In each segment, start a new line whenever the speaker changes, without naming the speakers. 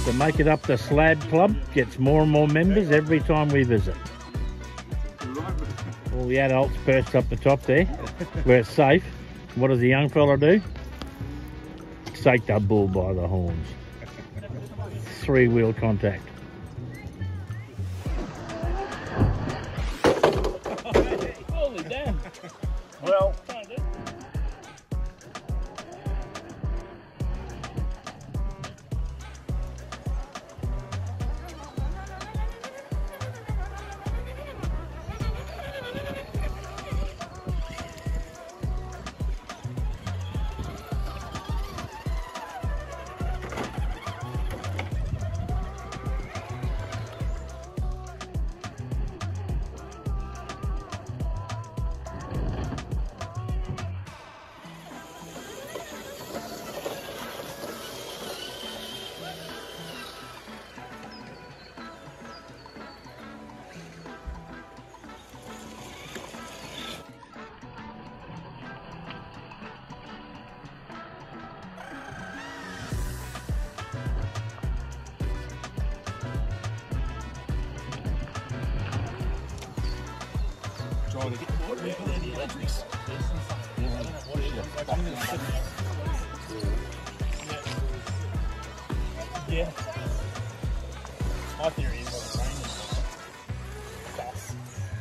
To make it up, the Slab Club gets more and more members every time we visit. All the adults perched up the top there, where it's safe. What does the young fella do? Take the bull by the horns. Three-wheel contact. Holy damn. Well,
trying to get the water out of the electrics. Yeah. My theory is what I'm saying. Fast.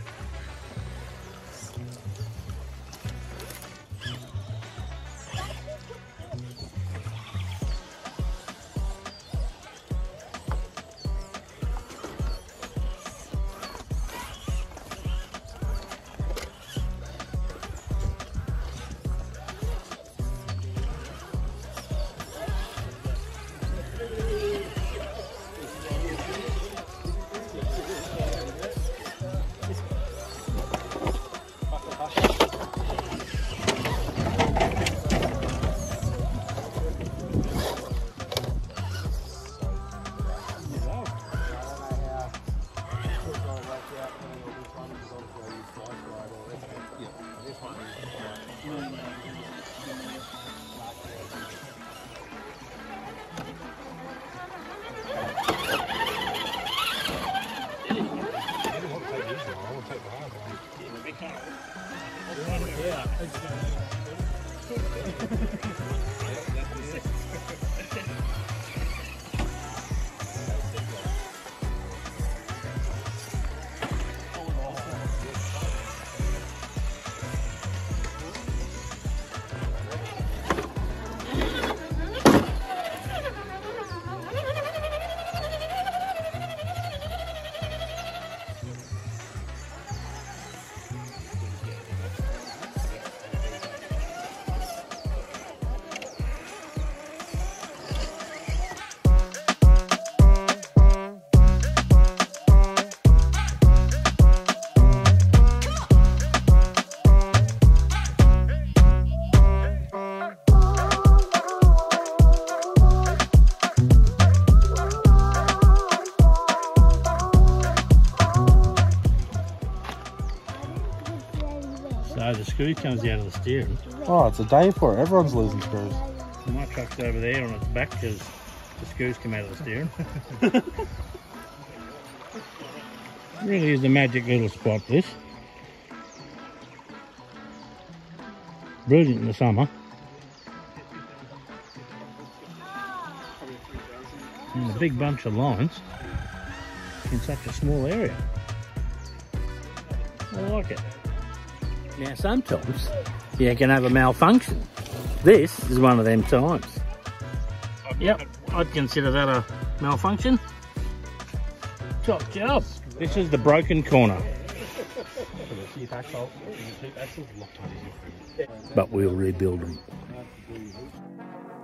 So the screw comes out of the steering.
Oh, it's a day for it. Everyone's losing screws.
My truck's over there on its back because the screws come out of the steering. Really is a magic little spot, this. Brilliant in the summer. And a big bunch of lines in such a small area. I like it. Now sometimes you can have a malfunction. This is one of them times. Yep, I'd consider that a malfunction. Top job. This is the broken corner. But we'll rebuild them.